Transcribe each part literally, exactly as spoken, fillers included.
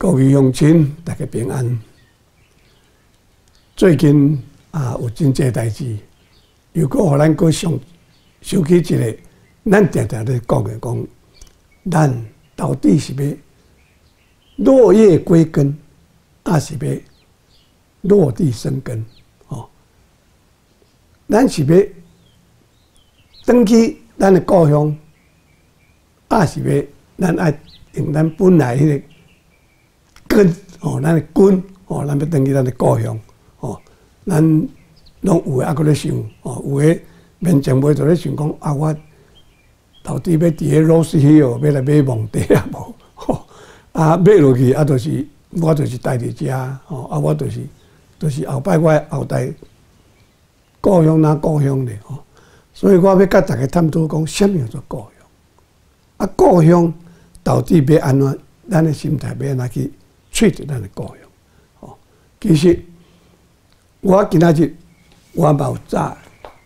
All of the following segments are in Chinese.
各位乡亲，大家平安。最近啊，有真济代志，又搁互咱搁想想起一个，咱常常咧讲的讲，咱到底是要落叶归根，还是要落地生根？哦，咱是要返去咱的故乡，还是要咱爱用咱本来迄个根哦，咱的根哦，咱要返去咱的故乡哦，咱拢有诶，还搁咧想哦，有诶面前袂就咧想讲啊，我到底要伫迄罗斯希尔要来买蒙地啊无？吼啊，买落去啊，就是我就是待伫遮哦，啊，我就是就是后摆我后代故乡哪故乡咧吼，所以我要甲大家探讨讲，啥物叫做故乡？啊，故乡到底要安怎？咱的心态要安怎去揣着咱的故乡？哦，其实我今仔日我嘛有早，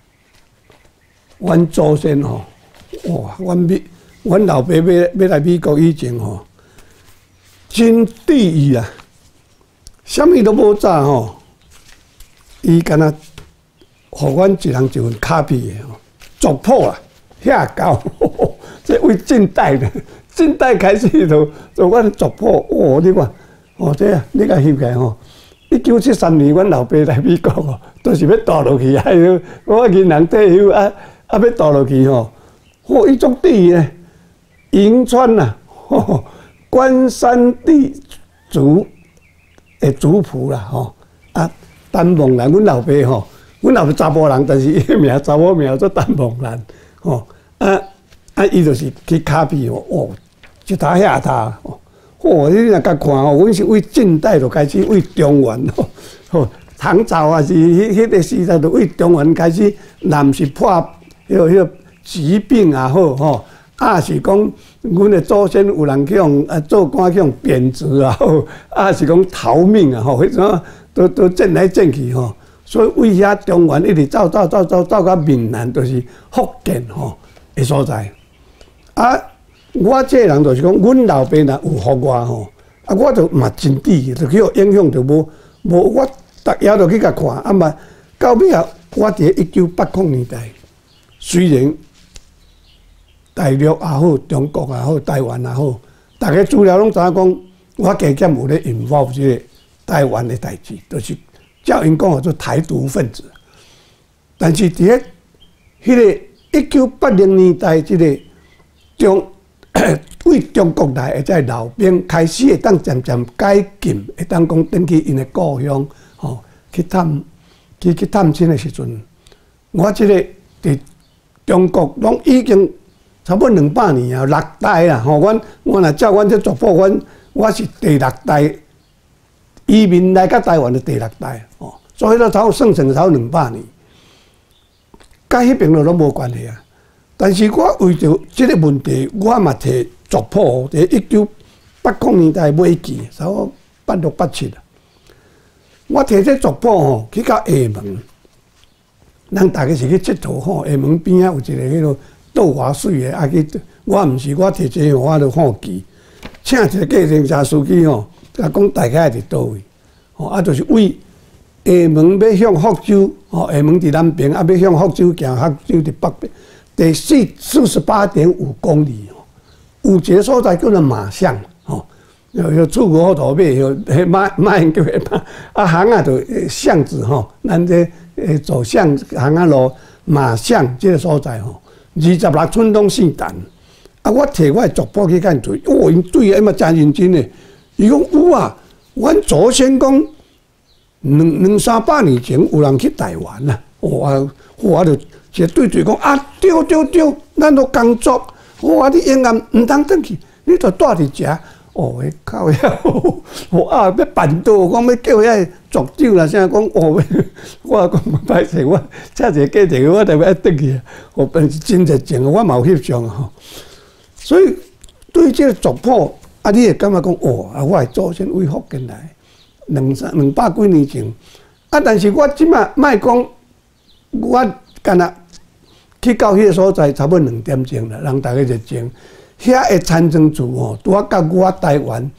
阮祖先吼，哇，阮美，阮老爸要要来美国以前吼，真得意啊，啥物都无早吼，伊敢若互阮一人一份卡片的吼，族谱啊，遐高，这为近代的。近代开始就就阮族谱，哦，你看，哦，这啊，你甲翕起来吼，一九七三年，阮老爸来美国哦，都是要倒落去啊！我囡人退休啊，啊要倒落去吼，嚯，伊足地咧，银川呐，吼，关山地族的族谱啦，吼，啊，陈梦兰，阮老爸吼，阮老爸查甫人，但是伊名查某名做陈梦兰，吼，啊啊，伊就是去卡比哦，哦。一塔遐塔，哦，你若甲看哦，阮是为近代就开始，为中原哦，吼，唐朝啊是迄迄个时代，就为中原开始，南是破迄个迄个疾病也好吼，啊是讲阮的祖先有人去用啊做官去用贬值啊，吼，啊是讲逃命啊，吼，迄种都都战来战去吼，所以为遐中原一直走走走走走到闽南，就是福建吼的所在，啊。我这人就是讲，阮老爸若有互我吼，啊，我就嘛真得意，就去互影响就无无，我逐夜就去甲看，啊嘛到尾啊，我伫一九八零年代，虽然大陆也好，中国也好，台湾也好，大家资料拢知影讲，我加减有咧 involve 即个台湾的代志，就是照因讲做台独分子，但是伫咧迄个一九八零年代即个中。为中国来的在老兵开始会当渐渐解禁，会当讲返去因的故乡，吼，去探去去探亲的时阵，我即个伫中国拢已经差不多两百年啊，六代啊，吼，阮我若照阮这族谱，阮我是第六代移民来到台湾的第六代，哦，所以都差算算差两百年，甲迄边拢无关系啊。但是我为着即个问题，我嘛摕族谱，伫一九八零年代尾期，差不多八六八七啊。我摕这族谱吼，去到厦门，咱大家是去佚佗吼，厦门边仔有一个迄个倒华水的，啊去，我毋是我摕这个，我就放记，请一个计程车司机吼，甲讲大概伫倒位，吼啊，就是为厦门要向福州，吼，厦门伫南边，啊要向福州行，福州伫北边。第四四十八点五公里哦，有一个所在叫做马巷哦，有有出国头尾有迄马马叫迄马，啊巷啊就巷子吼，咱这诶走巷巷啊路马巷这个所在吼，二十六寸拢姓陈，啊我摕我的族谱去甲因对，哦因对啊嘛真认真诶，伊讲有啊，阮祖先讲两两三百年前有人去台湾啦，哦啊我就。一对对讲啊，对对对，咱都工作，我话你永远唔通转去，你着住伫遮。哦，靠呀！我啊要办到，讲要叫遐族长啦，啥讲哦，我讲歹势，我请一个假期，我特别爱转去。我本是真热情，我嘛有翕相吼。所以对这个族谱，啊，你会感觉讲哦，啊，我的祖先为福建来，两三两百几年前。啊，但是我即马莫讲，我干那。去到迄个所在，差不多两点钟啦，人大家热情。遐个参政处吼，拄啊甲我台湾，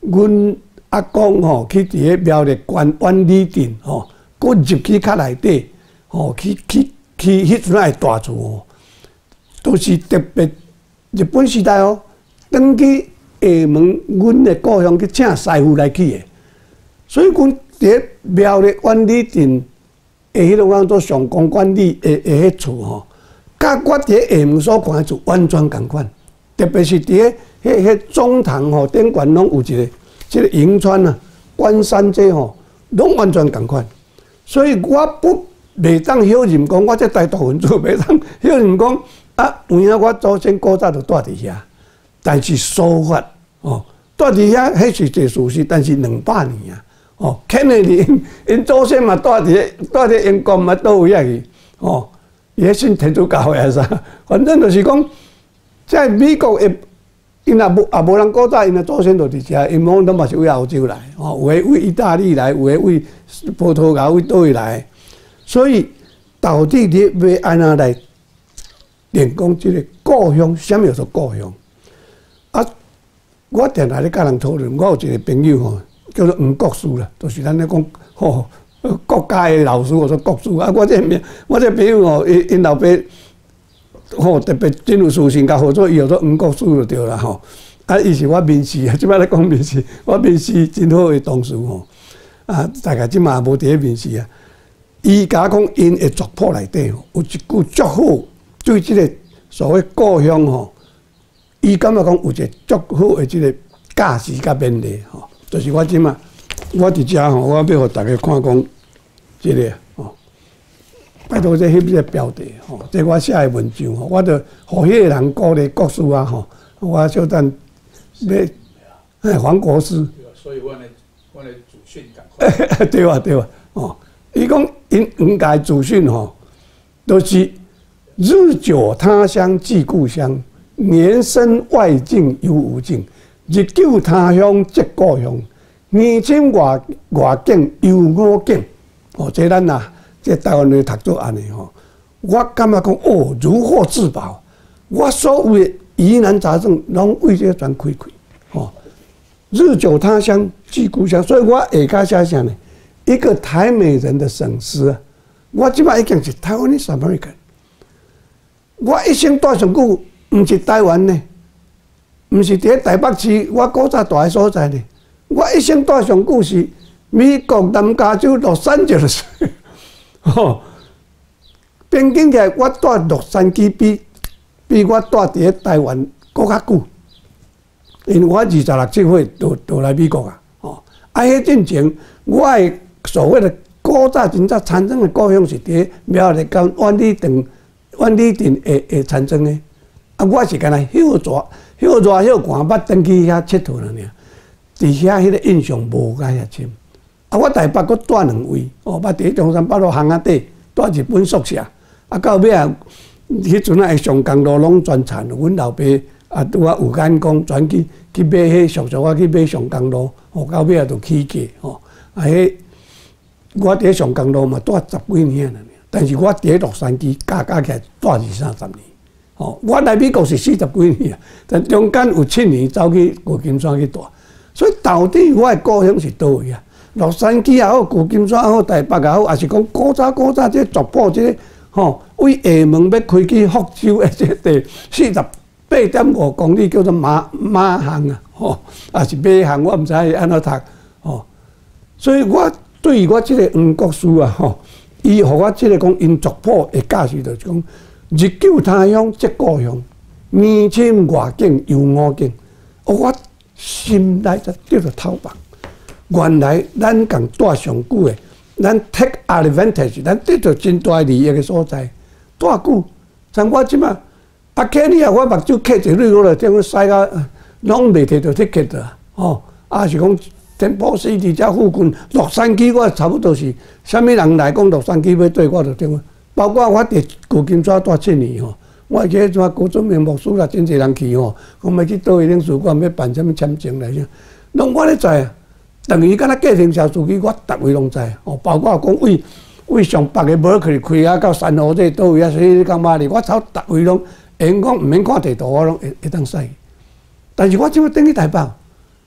阮阿公吼去伫个苗栗县万里镇吼，佮入去较内底吼，去去去迄阵仔的大厝吼，都是特别日本时代哦，登去厦门阮的故乡去请师傅来去的，所以阮伫个苗栗万里镇的迄种讲做上公管理的的迄厝吼，甲我伫个厦门所看的厝完全共款，特别是伫个迄迄中堂吼顶悬拢有一个。即个银川啊、关山这吼，拢完全共款，所以我不袂当晓认讲，我这大道分子袂当晓认讲啊。有影我祖先古早就住伫遐，但是说法哦，住伫遐迄是一事实，但是两百年啊，哦，肯定因因祖先嘛住伫住伫英国嘛倒位遐去，哦，伊迄信天主教诶啥，反正就是讲，在美国诶。因也无也无人古早，因的祖先就伫遮，因某拢嘛是为欧洲来，吼，有诶为意大利来，有诶为葡萄牙为倒位来，所以到底你要安怎来练讲即个故乡？啥物叫做故乡？啊，我定来咧甲人讨论，我有一个朋友吼，叫做黄国师啦，就是咱咧讲吼国家诶老师，我说国师啊，我这名，我这朋友吼，因因老爸。吼、哦，特别真有事情，甲合作，伊叫做黄国师就对啦吼。啊，伊是我面试啊，即摆咧讲面试，我面试真好诶同事吼。啊，大概即嘛无伫咧面试啊。伊甲我讲，因诶族谱内底吼，有一句足好，对即个所谓故乡吼，伊感觉讲有一个足好诶即个价值甲勉励吼。就是我即嘛，我伫遮吼，我要互大家看讲即、這个。拜托，这翕这标题吼，这我写的文章吼，我着互迄个人鼓励国师啊吼，我小等要哎黄国师。 所以我的我的祖训赶快。 对啊对啊，哦，伊讲因黄家祖训吼，都是日久他乡即故乡，年深外境犹无境，日久他乡即故乡，年轻外外境犹我境。哦，这咱呐。这台湾人读做安尼吼，我感觉讲哦，如获至宝。我所有的疑难杂症，拢为这全开开。吼，日久他乡即故乡，所以我下骹写啥呢？一个台美人的省思啊！我即摆已经是台湾的 American。我一生住上久，毋是台湾呢，毋是伫台北市我古早住的所在呢。我一生住上久是美国南加州洛杉矶市。吼，边境起来，我住洛杉矶比比我住伫咧台湾搁较久，因为我二十六七岁就就来美国啊。吼，啊，迄进前我的所谓的古早真正参政的故乡是伫苗栗县万里镇万里镇下下参政的。啊，我是干那休热休热休寒，捌登去遐佚佗了尔。伫遐迄个印象无甲遐深。啊，我台北阁住两位，哦，捌伫中山北路巷仔底住日本宿舍，啊，到尾啊，迄阵啊，上江路拢全田，阮老爸啊，拄啊有眼光，转去去买迄俗俗啊，去买上江路，哦，到尾啊就起价，吼，啊，迄我伫上江路嘛住十几年了，但是我伫洛杉矶加加起来住二三十年，哦，我来美国是四十几年啊，但中间有七年走去旧金山去住，所以到底我的故乡是倒位啊？洛杉矶也好，旧金山也好，台北也好，也是讲古早古早这族谱这个吼，为厦门要开去福州的这地四十八点五公里，叫做马马巷啊，吼，也是马巷，我毋知安怎读，吼。所以我对于我这个黄国师啊，吼，伊互我这个讲因族谱的价值，就是讲日久他乡即故乡，年深外境犹我境，我心内就得着透白。原来咱共住上久的，咱 take advantage， 咱得到真大利益的所在，住久。像我即马，啊，客你啊，我目睭刻一蕊，我就点使到拢袂摕到铁刻的，吼。啊，是讲天保市伫遮附近，洛杉矶我差不多是，啥物人来讲洛杉矶要对，我就点。包括我伫旧金山住七年吼，我去什么高中名牧师啦，真侪人去吼，讲要去倒位领事馆要办什么签证来啥，拢我咧知啊。等于敢若计程车司机，我逐位拢知哦。包括讲为为上北个无去开啊，到三河这倒位啊，所以讲嘛哩，我走逐位拢，因讲毋免看地图，我拢会会当使。但是我即摆转去台北，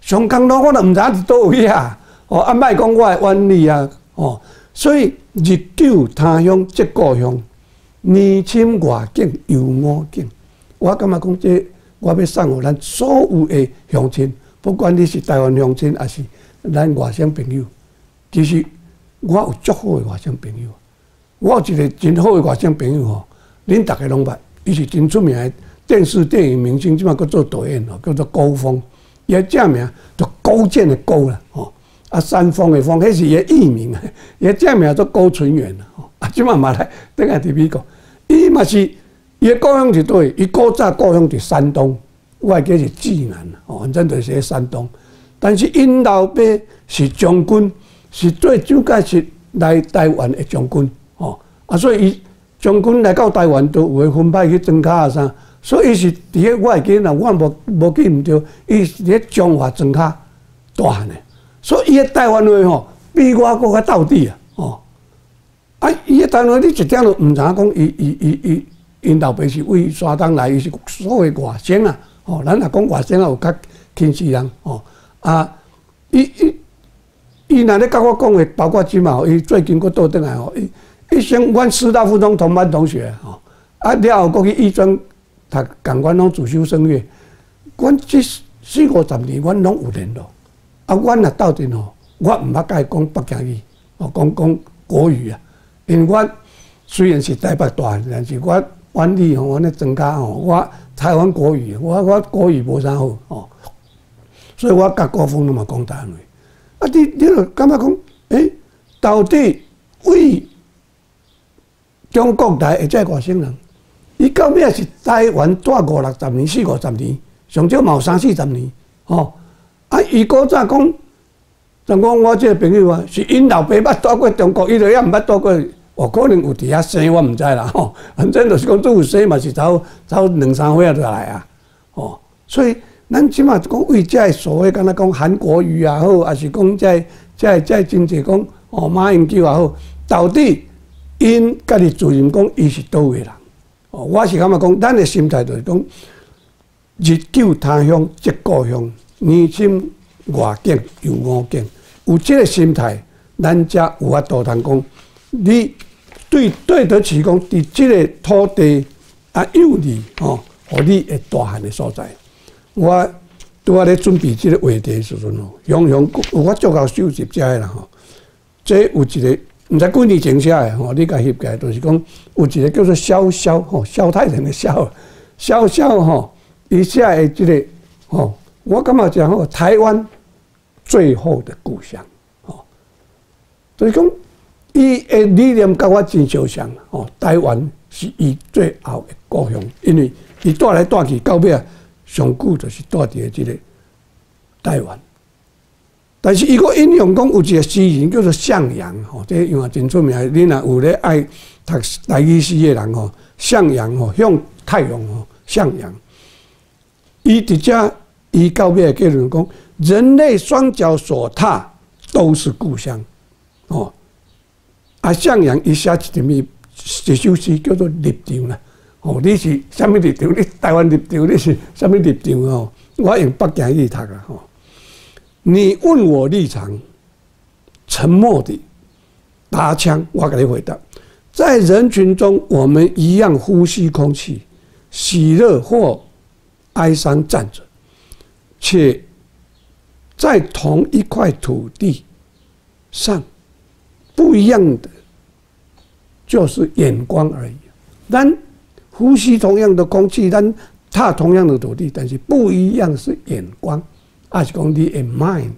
上工路我都毋知伫倒位啊，哦，啊，莫讲我的远里啊，哦，所以日久他乡即故乡，年深外景游我境。我感觉讲这，我要送互咱所有的乡亲，不管你是台湾乡亲，还是咱外省朋友，其实我有足好的外省朋友，我有一个真好的外省朋友吼，恁大家拢捌，伊是真出名的电视电影明星，即马佫做导演哦，叫做高峰。伊个正名叫高健的高啦，吼啊山峰的峰，迄是伊个艺名啊。伊个正名做高纯元啦，吼啊，即马嘛来等下伫美国，伊嘛是伊个故乡是对，伊古早故乡伫山东，我会记是济南啦，哦，反正就是喺山东。但是因老爸是将军，是最早开始来台湾的将军，吼啊，所以伊将军来到台湾都有分派去庄卡啊啥。所以伊是伫个我会记啦，我无无记毋对，伊是伫个中华庄卡大汉的，所以伊个台湾话吼比我搁较到底啊，吼啊，伊个台湾话你一点都毋知影讲，伊伊伊伊因老爸是为山东来，伊是所谓外省啊，吼，咱若讲外省啊有较轻视人，吼啊，伊伊伊若咧甲我讲的，包括即嘛，伊最近搁倒转来吼，伊伊先阮师大附中同班同学吼，啊了后搁去艺专。读共阮拢主修声乐，阮即四五十年，阮拢有联络。啊，阮若斗阵吼，我毋捌甲伊讲北京语，哦，讲讲国语啊。因为我虽然是台北大汉，但是我湾里吼，阮咧庄卡吼，我台湾国语，我我国语无啥好哦。所以我甲高峰拢嘛讲台湾话。啊，你你著感觉讲，诶、欸，到底为中国来的这外省人？伊到尾是台湾住五六十年、四五十年，上少嘛有三四十年，吼、哦。啊，伊古早讲，像讲我这个朋友啊，是因老爸捌住过中国，伊就也毋捌住过，哦，可能有伫遐生，我毋知啦，吼、哦。反正就是讲，做有生嘛是走走两三岁就来啊，哦。所以咱即马讲为这所谓敢若讲韩国语也好，还是讲这这这真济讲哦马英九也好，到底因家己自认讲伊是倒位人？哦，我是感觉讲，咱的心态就是讲，日久他乡即故乡，年深外景游我境。有这个心态，咱才有法度通讲，你对对得起讲，伫这个土地啊有利哦，互你会大汉的所在。我拄仔咧准备这个话题时阵哦，常常我足够收集遮个啦吼，这有一个。毋知几年前写的吼，你甲翕起来，就是讲有一个叫做萧萧吼，萧太人的萧，萧萧吼，伊写的即个吼，我感觉讲吼，台湾最后的故乡吼，就是讲伊的理念甲我真相像吼，台湾是伊最后的故乡，因为伊带来带去到尾啊，上久就是带伫即个台湾。但是伊个引用讲有一个诗人叫做向阳吼，这用啊真出名。你若有咧爱读台语诗的人吼，向阳吼向太阳吼向阳。伊伫遮伊到尾结论讲，人类双脚所踏都是故乡。哦，啊向阳伊写一点一首诗叫做立场啦。哦，你是啥物立场？你台湾立场，你是啥物立场哦？我用北京语读啦吼。你问我立场，沉默地打枪，我给你回答：在人群中，我们一样呼吸空气，喜乐或哀伤站着，且在同一块土地上，不一样的就是眼光而已。咱呼吸同样的空气，咱踏同样的土地，但是不一样是眼光。还是讲你的 mind，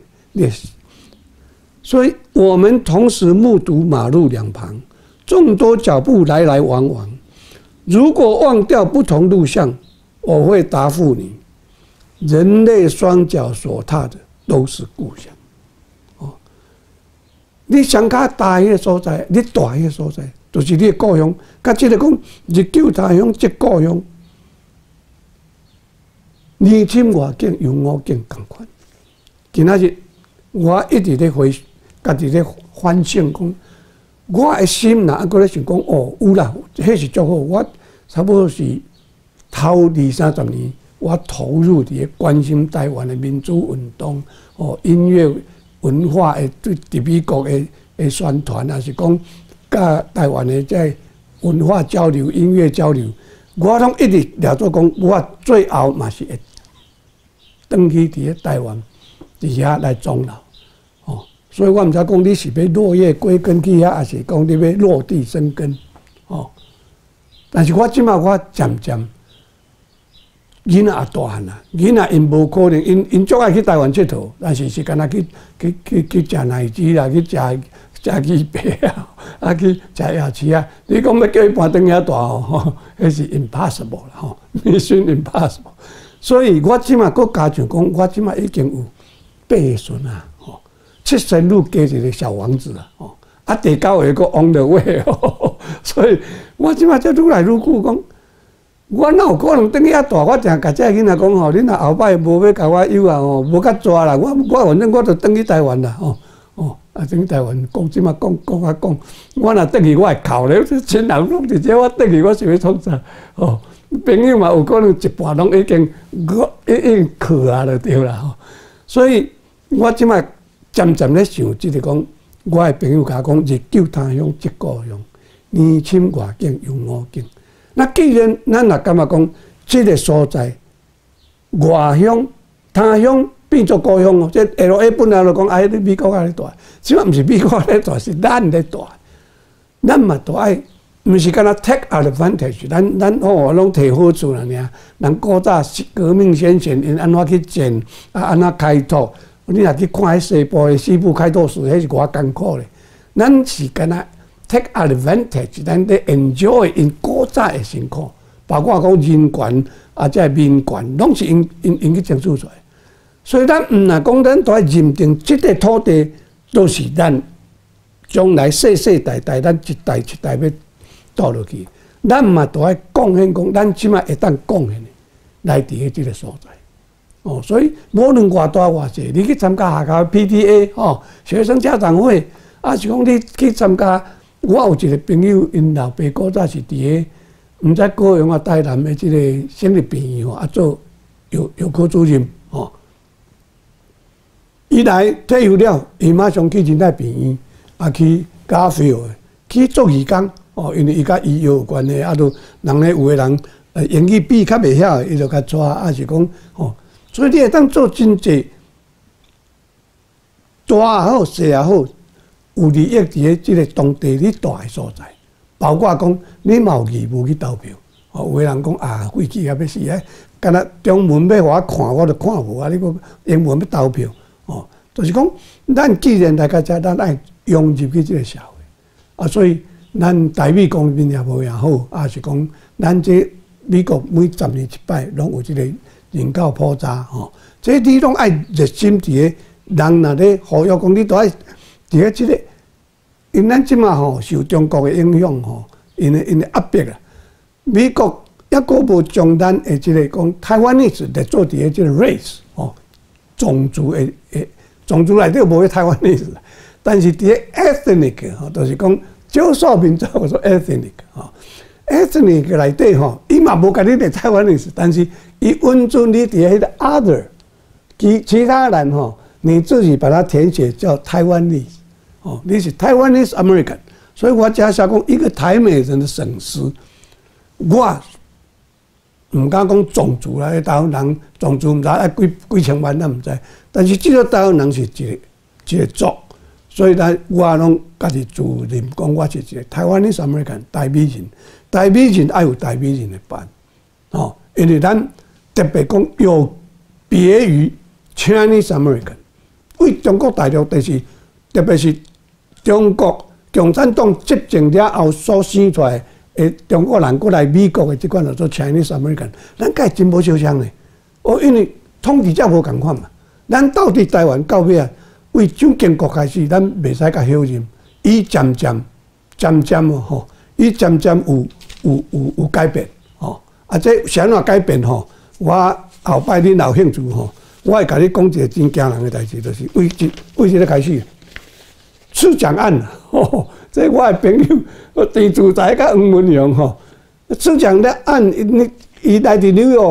所以我们同时目睹马路两旁众多脚步来来往往。如果忘掉不同路向，我会答复你：人类双脚所踏的都是故乡。哦，你上较大迄个所在，你大迄个所在，就是你的故乡。甲即个讲日久他乡即故乡。年深外景游我境同款。今仔日我一直咧回，家己咧反省讲，我的心若还搁咧想讲，哦，有啦，迄是足好。我差不多是头二三十年， 我投入伫关心台湾的民主运动，哦，音乐文化的对伫美国的的宣传，还是讲甲台湾的在文化交流、音乐交流，我拢一直了做讲，我最后嘛是会转去伫台湾伫遐来终老，哦，所以我毋知讲你是要落叶归根去遐，还是讲你要落地生根，哦，但是我即马我渐渐。囡仔也大汉啦，囡仔因无可能，因因足爱去台湾佚佗，但是是干那去去去去食奶子啦，去食食鸡排啊，啊去食夜市啊。你讲要叫伊搬转遐大吼，迄是 impossible 啦吼 ，mission impossible。所以我即马佫加上讲，我即马已经有八个孙啊，吼，七生女加一个小王子啊，吼，啊第九个佫 on the way 哦，所以我即马才愈来愈久讲。我哪有可能等遐大？我定甲遮囡仔讲吼，恁若后摆无要甲我有啊吼，无甲抓啦。我我反正我就转去台湾啦吼哦，啊转去台湾讲即马讲讲啊讲，我若转去我会哭咧，亲人拢直接我转去，我想要创啥哦？朋友嘛有可能一半拢已经我已经去啊就对啦吼。所以我即马渐渐咧想，即个讲，我诶朋友甲我讲，日久他乡即故乡，年深外景有我景。那既然咱也感觉讲，这个所在外乡、他乡变作故乡哦，这 L A 本来就讲，哎，你美国啊咧大，即码毋是美国咧大，是咱咧大。咱嘛都爱，毋是干那 take advantage， 咱咱哦拢摕好处啦尔。人古早革命先贤因安怎去建啊，安怎开拓？你若去看迄西部的西部开拓史，迄是偌艰苦咧。咱是干那。take advantage， 咱咧 enjoy 因古早的辛苦，包括讲人权啊，即个民权，拢是因因因去争取出来。所以咱毋若讲咱都要认定，即个土地都是咱将来世世代代，咱一代一代要倒落去。咱嘛都要贡献讲，咱即摆会当贡献的来伫个即个所在。哦，所以无论偌大偌济，你去参加学校 P T A 哦，学生家长会，啊是讲你去参加。我有一个朋友，因老爸古早是伫个，毋知高雄啊、台南的即个省立病院吼，啊做药药科主任吼。伊来退休了，伊马上去仁爱病院，啊去加菲尔去做义工哦，因为伊甲医药有关系，啊都人咧有个人呃英语比较袂晓，伊就甲抓，啊是讲哦，所以你会当做真济大也好，小也好。有利益伫个即个当地你大个所在，包括讲你嘛有义务去投票。哦，有个人讲啊，飞机也要死啊，干那中文要互我看，我就看无啊。你讲英文要投票，哦，就是讲咱既然来到遮，咱爱融入去即个社会啊。所以咱台美公民也无也好，啊是讲咱这美国每十年一摆拢有即个人口普查，吼，这你拢爱热心伫个人若咧呼吁讲，你都爱伫个即个。因咱即马吼受中国的影响吼，因的因的压迫啦。美国抑阁无将咱的即个讲台湾历史来做伫个即个 race 吼，种族的诶种族内底无台湾历史，但是伫个 ethnic 吼，就是讲少数民族我说 ethnic 吼 ，ethnic 内底吼，伊嘛无甲你的台湾历史，但是伊允准你伫个迄个 other， 其其他人吼，你自己把它填写叫台湾历史。哦，你是台湾 is American， 所以我假设讲一个台美人的省市，我唔敢讲种族啦，台湾人种族唔知啊几几千万咱唔知，但是至少台湾人是一个一个族，所以咱我拢家己自认讲我是一个台湾 is American 台美人，台美人爱有台美人的班，哦，因为咱特别讲有别于 Chinese American， 为中国大陆就是。特别是中国共产党执政了后所生出来的中国人过来美国的这款叫做 Chinese American， 咱该真无相像呢。哦，因为统治者无共款嘛。咱到底台湾到尾啊，为蒋经国开始，咱袂使甲休任，伊渐渐渐渐哦吼，伊渐渐有有有有改变吼。啊，这啥怎改变吼？我后摆恁有兴趣吼，我会甲你讲一个真惊人的代志，就是为这为这个开始。刺蒋案，吼，这我的朋友，地主宅甲黄文勇吼，刺蒋的案，伊伊来伫纽约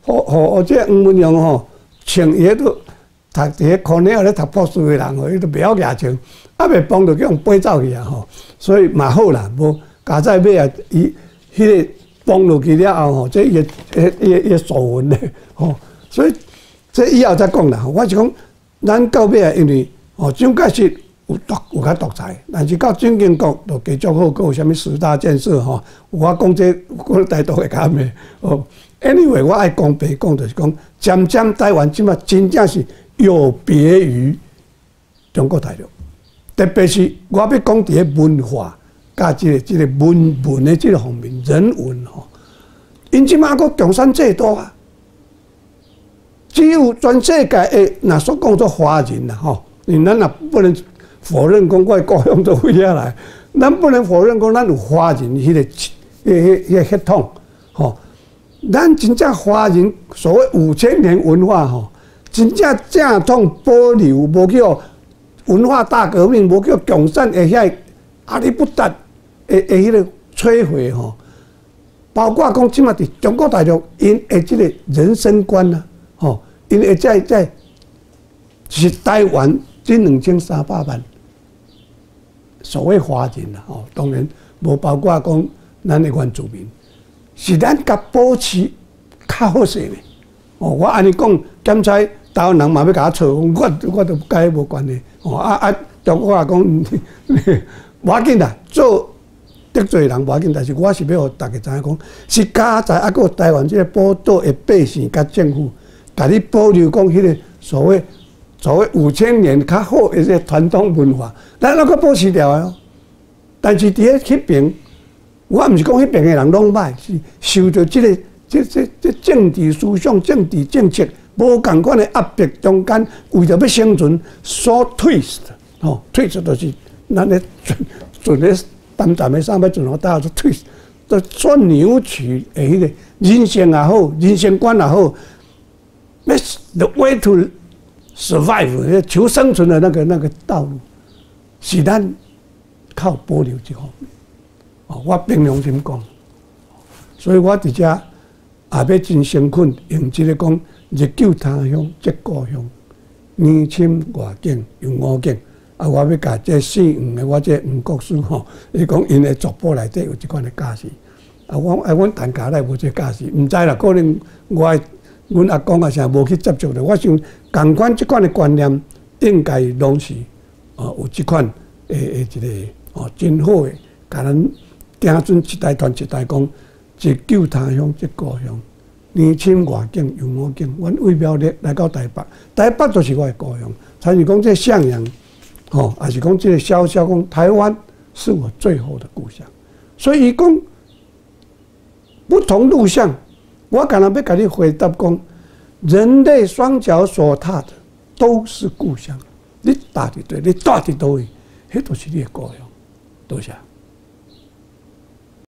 互互互这黄文勇吼，穿伊都读伫个科内尔咧读博士的人吼，伊都袂晓举穿，啊袂帮着叫人飞走去啊吼，所以嘛好啦，无加在尾啊，伊迄个帮落去了后吼，这伊伊伊伊素文咧吼，所以这以后再讲啦。我是讲，咱到尾啊，因为吼蒋介石有独有较独裁，但是到蒋经国就继续好，佮有啥物十大建设吼，我讲这我台独会讲咩哦。Anyway， 我爱讲白讲，就是讲，渐渐台湾即马真正是有别于中国大陆，特别是我要讲伫个文化甲即个即个文文的即个方面，人文吼，因即马个共产制度啊，只有全世界诶，若所讲做华人啦吼，因咱也不能否认讲我故乡都飞下来，咱不能否认讲咱有华人迄个迄迄迄个血统吼。咱真正华人所谓五千年文化吼，真正正统保留，无叫文化大革命，无叫共产会遐阿里不达会会迄个摧毁吼。包括讲即马伫中国大陆，因诶即个人生观啊，吼，因会在在是台湾这两千三百万所谓华人啦，吼，当然无包括讲咱的原住民。是咱甲保持较好势咧。哦，我安尼讲，检查台湾人嘛要甲我错，我我都甲伊无关系。哦，啊啊，中国也讲，无要紧啦，做得罪人无要紧，但是我是要互大家知影讲，是加在啊个台湾即个宝岛的百姓甲政府，甲你保留讲迄个所谓所谓五千年较好的个传统文化，咱那个保持掉哦。但是伫迄边。我毋是讲迄边诶人拢歹，是受到即、这个、即、即、即政治思想、政治政策无共款诶压迫中间，为着要生存所 twist 吼 ，twist 就是咱咧准咧淡淡诶上要准好大做 twist， 就所扭曲诶迄个人生也好，人生观也好 ，the way to survive 求生存的那个那个道路，是咱靠保留这方面。哦，我凭良心讲，所以我伫遮也要真诚恳，用即个讲日久他乡即故乡，年深外景有我景。啊，我要甲这姓黄的我这黄国师吼，伊讲因的族谱内底有即款的假释。啊，我啊，阮陈家内无这假释，毋知啦，可能我阮阿公啊啥无去接触着。我想共款即款的观念，应该拢是哦有即款诶诶一个哦真好诶，甲咱。行准一代传一代讲，日久他乡即故乡，年深外景有我景。阮为苗栗来到台北，台北就是我的故乡。参与讲这向阳，吼，还是讲这个潇潇讲台湾是我最后的故乡。所以伊讲不同路向，我敢若要甲你回答讲，人类双脚所踏的都是故乡。你踏伫对，你住伫倒位，迄都是你的故乡。多谢。